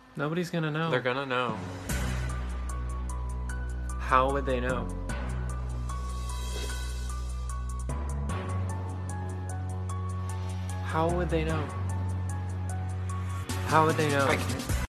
Nobody's gonna know. They're gonna know. How would they know? How would they know? How would they know? I can't.